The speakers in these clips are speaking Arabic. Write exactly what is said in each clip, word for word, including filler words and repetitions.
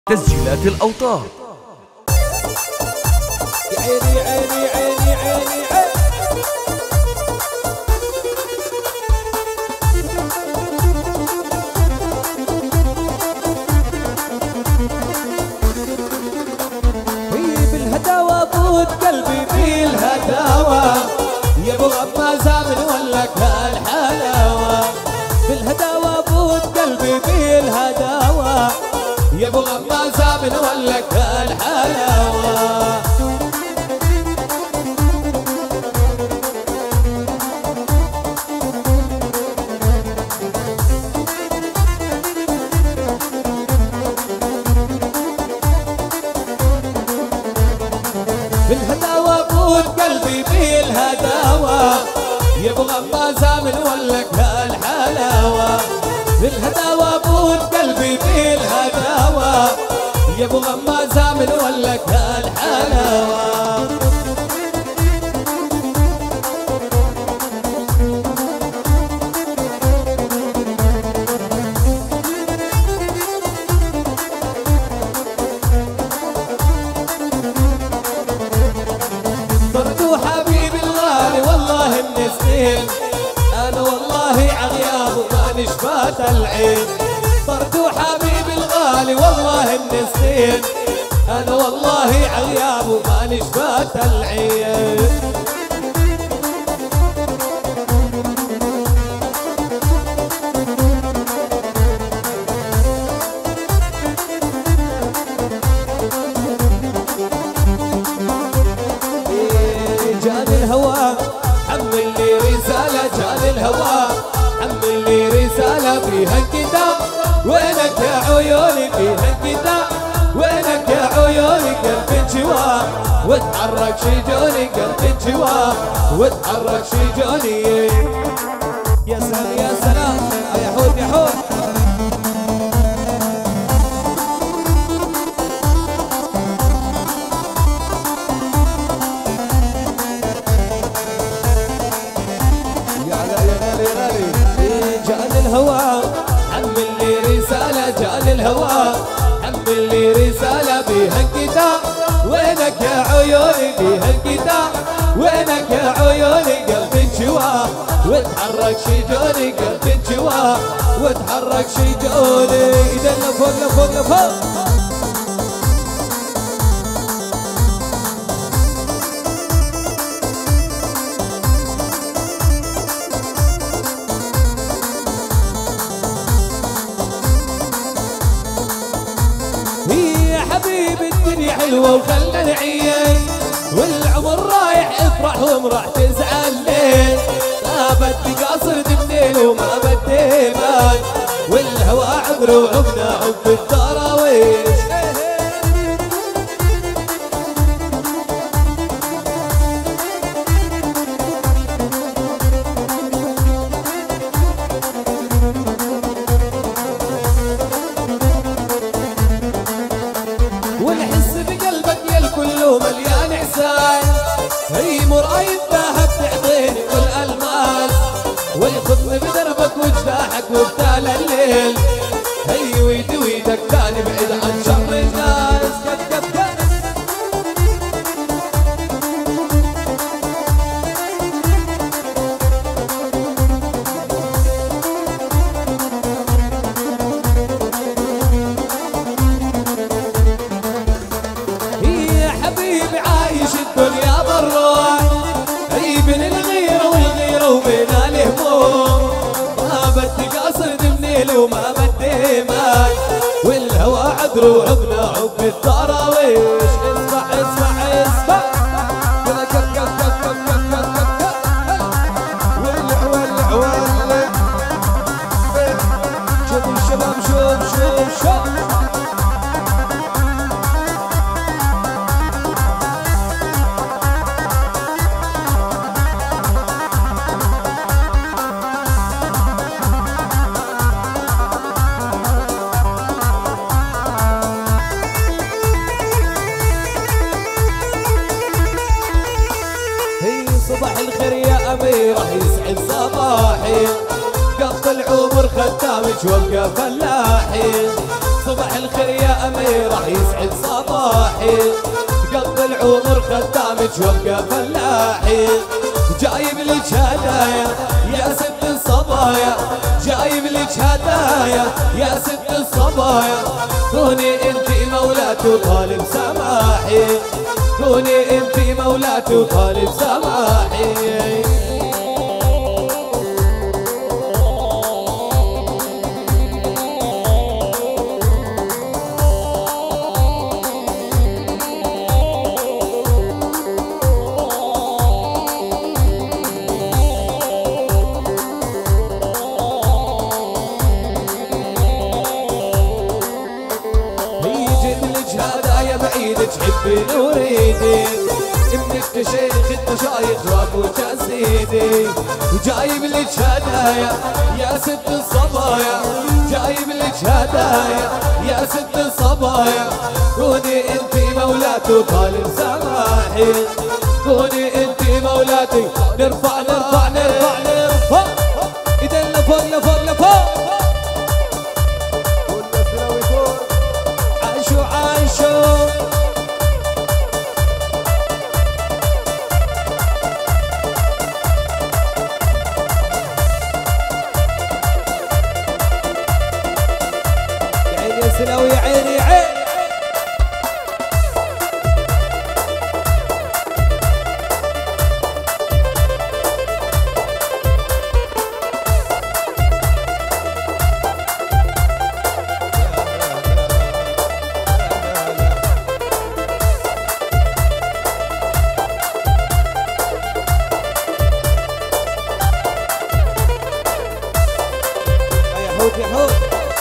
تسجيلات الأوتار. عيني عيني عيني عيني عيني هي بالهداوة بود قلبي بالهداوة يبغى ما زامن ولا كالحلاوة بالهداوة بود قلبي بالهداوة يبغى ما زامن ولا كالحلاوة بالهداوة بود قلبي بالهداوة يبغى ما زامن ولا كالحلاوة بالهداوة بود قلبي بالهداوة يبغى ما زامن ولا كالحلاوة طردوا حبيبي الغالي والله من سنين انا والله عغياب وما نشفات العين طردوا حبيبي الغالي والله من سنين انا والله عغياب وما نشفات العين جاني الهوى حمل لي رسالة جاني الهوى حمل لي رسالة فيها انكتاب وينك يا عيوني فيها انكتاب وينك يا عيوني قلبي انجوى وتحرك شجوني قلبي انجوى وتحرك شجوني يا سلام يا سلام يا حود يا حود جاني الهوى حمل لي رسالة جاني الهوى حمل لي رسالة بيها انكتاب وينك يا عيوني بيها انكتاب وينك يا عيوني قلبي انجوى وتحرك شجوني قلبي انجوى وتحرك شجوني ايدنا لفوق لفوق لفوق حبيبي الدنيا حلوة وخلنا نعيش والعمر رايح افرح ومرح تزعل ليه ما بدي قاصد منين وما بدي مال والهوى عمر وعبنا حب التراويش والحس بقلبك يا الكل مليان احسان هي مراية ذهب تعطيني والالماس ويخذني بدربك وجناحك وبتال الليل هي ويدي ويدك تاني بعيد عن شر الناس كت كت كت حبيبي عايش الدنيا بالروح هي بين الغيرة والغيرة وبين الهموم ما بدي قصد منيل وما بدي مال والهوى عذر وعبنا عب التراويش اسمع اسمع اسمع كذا كف كف كف كف كف كف كف ولع ولع ولع شوف الشباب شوف شوف شوف صباح الخير يا أميرة يسعد صباحي قط العمر خدامك وابقى فلاحي صبح الخير يا امير راح يسعد صباحي، قضي العمر خدامك وابقى فلاحي، جايب لك هدايا يا ست الصبايا، جايب لك هدايا يا ست الصبايا، كوني انتي مولاتي وطالب سماحي، كوني انتي مولاتي وطالب سماحي. تحبين وريدي ابنك شيخ المشايخ وابو تسيدي، وجايب لك هدايا يا ست الصبايا، جايب لك هدايا يا ست الصبايا، كوني انتي مولاتي وطالب سماحي، كوني انتي مولاتي. نرفع نرفع نرفع نرفع ايدينا لفوق لفوق لفوق، عاشوا عاشوا سلاوي يا عيني عين. يا حوت يا حوت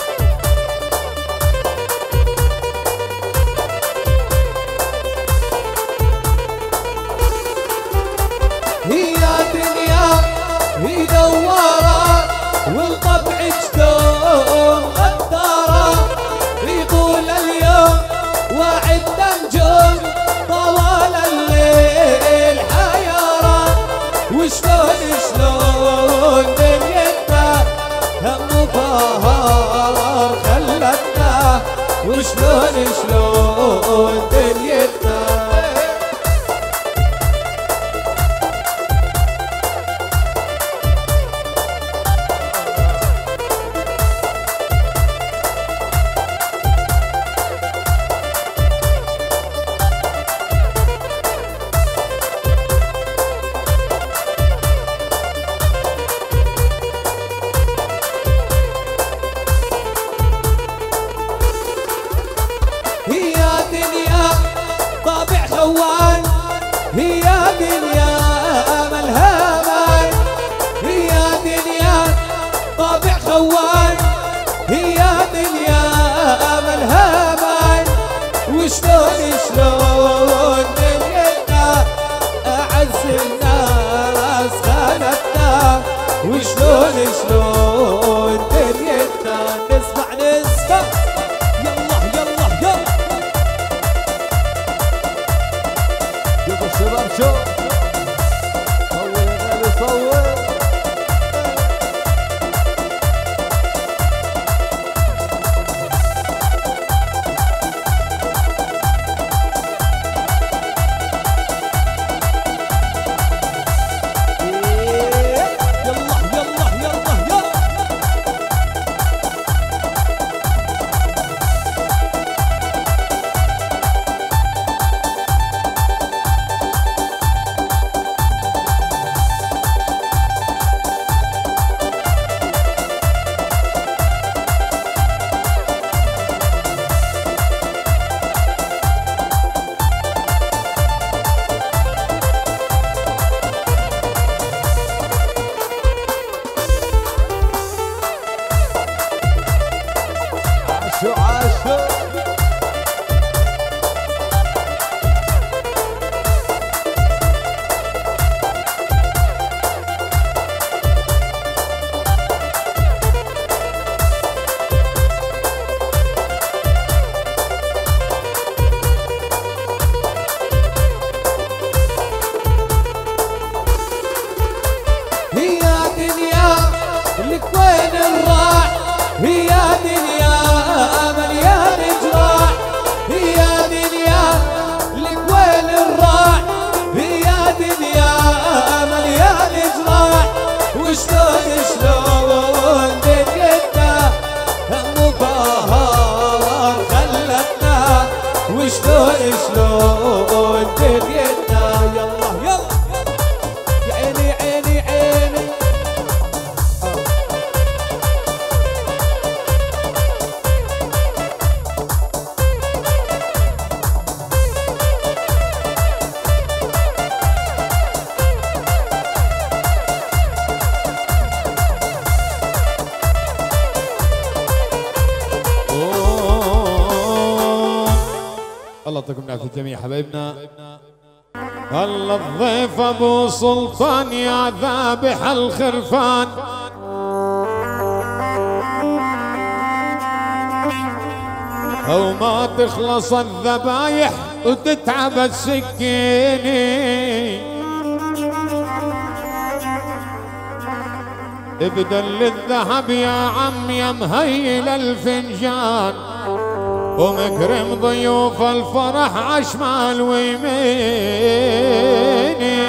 هي دوارة والطبع جدوم غدارة، في طول اليوم واعد نجوم طوال الليل حيارة، وشلون شلون دنيتنا هم وفهر خلتنا، وشلون شلون دنيتنا. طابع خوان هي دنيا املها مان، هي دنيا طابع خوان هي دنيا املها مان، وشلون شلون دنيتنا اعز الناس خانتنا، وشلون شلون دنيتنا. نسمع نسمع شباب شو صور يا غالي صور. وشلون شلون دنيتنا. يلا يلا يا عيني عيني عيني. الله يعطيكم العافية الجميع حبايبنا. الله الضيف ابو سلطان يا ذابح الخرفان، او ما تخلص الذبايح وتتعب السكينة، ابدل الذهب يا عم يا مهيل الفنجان، ومكرم ضيوف الفرح عشمال ويميني.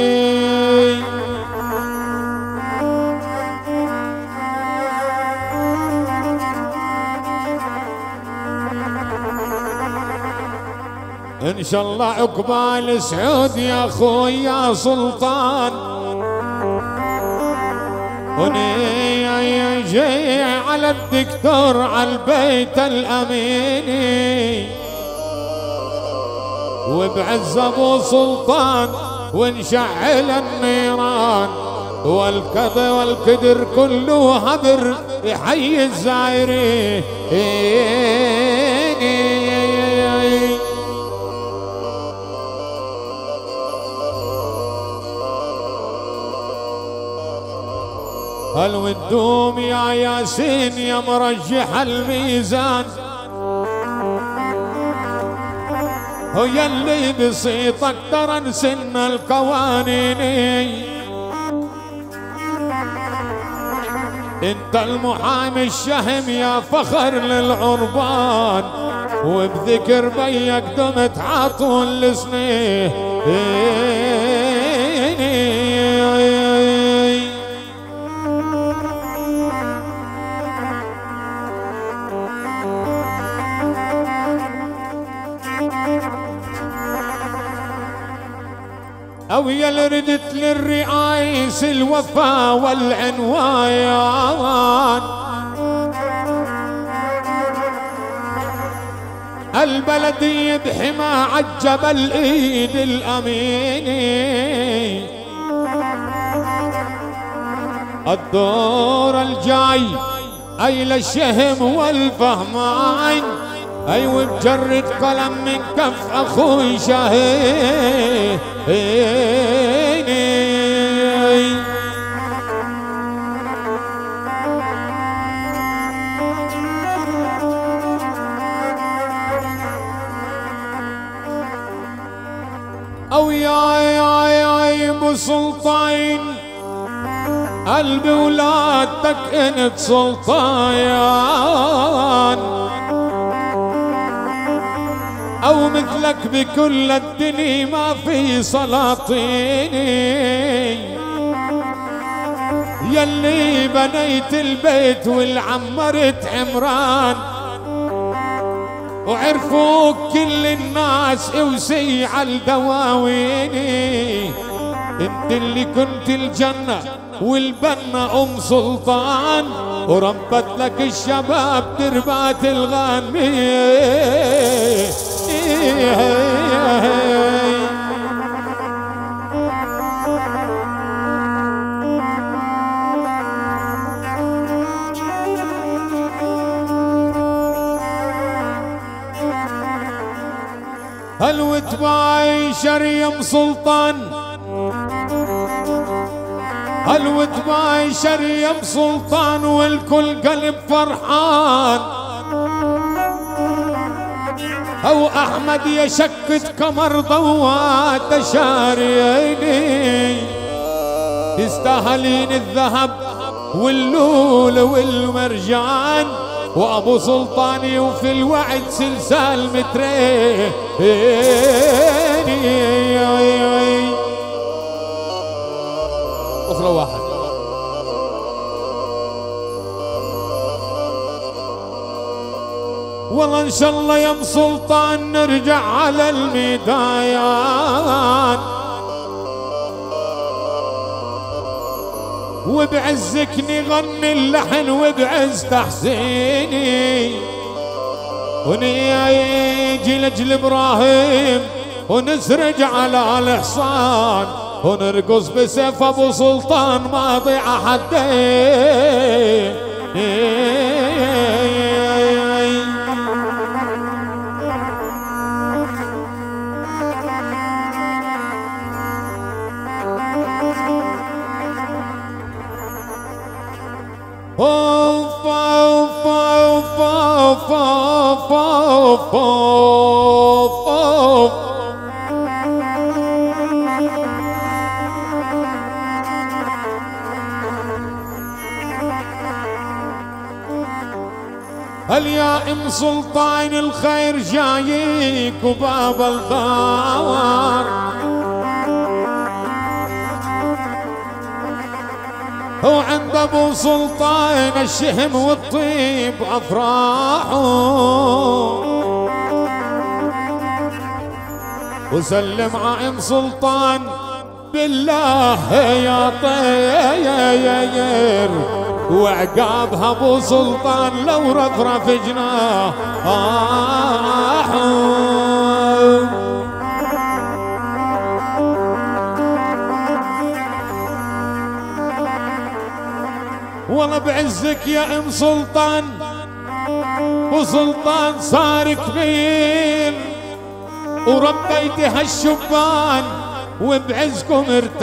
ان شاء الله عقبال سعود يا اخوي يا سلطان، وني جاي على الدكتور على البيت الاميني، وبعز ابو سلطان ونشعل النيران، والكذا والكدر كله هدر يحيي الزايرين. هل ودوم يا ياسين يا مرجح الميزان، هو يلي بسيطك ترى نسن القوانين، انت المحامي الشهم يا فخر للعربان، وبذكر بيك دمت عطول لسنين. أو يا ردت للرئايس الوفا والعنوان، البلدي بحما عجب الإيد الأميني، الدور الجاي أي للشهم والفهمان، أي وبجرد قلم من كف أخوي شاهين. أو يا يا يا ابو سلطان، قلبي ولادتك انت سلطان، أو مثلك بكل الدنيا ما في سلاطين، يلي بنيت البيت والعمرت عمران، وعرفوك كل الناس وسيع الدواوين، انت اللي كنت الجنة والبنة ام سلطان، وربت لك الشباب دربات الغانمين. هل وتبايشر يم سلطان، هل وتبايشر يم سلطان، والكل قلب فرحان، او احمد يشكت كمر ضوات شاريني، تستاهلين الذهب واللول والمرجان، وابو سلطاني وفي الوعد سلسال مترين. أخرى واحد والله ان شاء الله يا ام سلطان نرجع على الميدان وبعزك نغني اللحن وبعز تحسيني ونيجي لجل ابراهيم ونسرج على الحصان ونرقص بسيف ابو سلطان ما ضيع حدين. اوف اوف اوف اوف اوف اوف اوف هل يا ام سلطان الخير جايك وباب الدار وعند ابو سلطان الشهم والطيب افراحه وسلم على ام سلطان بالله يا طير وعقابها ابو سلطان لو رفرف جناحه والله بعزك يا ام سلطان وسلطان صار كبير وربيت هالشبان وبعزكم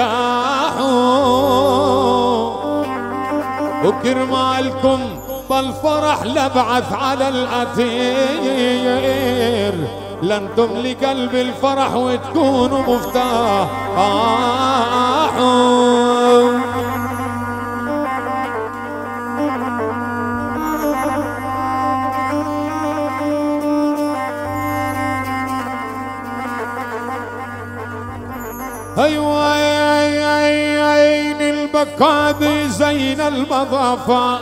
ارتاحوا وكرمالكم بالفرح لبعث على الاثير لانتم لقلب الفرح وتكونوا مفتاح. ايوه عين البكا زين المضافة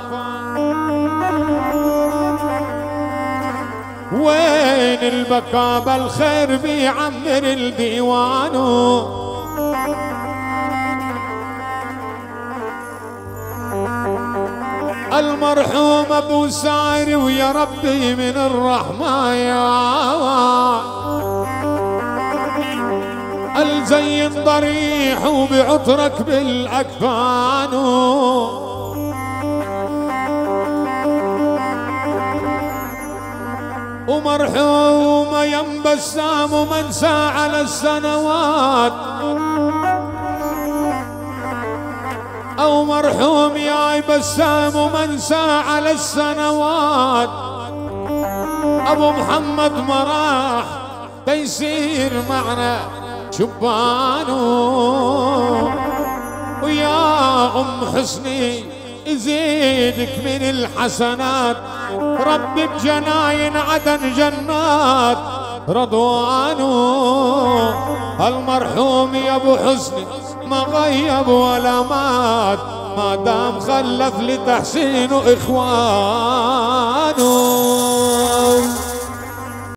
وين البكا بالخير بيعمر الديوان المرحوم ابو ساير ويا ربي من الرحمة يا الزين ضريح وبعطرك بالاكفان ومرحومة يم بسام ومنسى على السنوات او مرحوم يا بسام ومنسى على السنوات ابو محمد مراح تيسير معنا شبانو ويا ام حسني يزيدك من الحسنات ربك جناين عدن جنات رضوانو المرحوم يا ابو حسني ما غيب ولا مات ما دام خلف لتحسين اخوانه.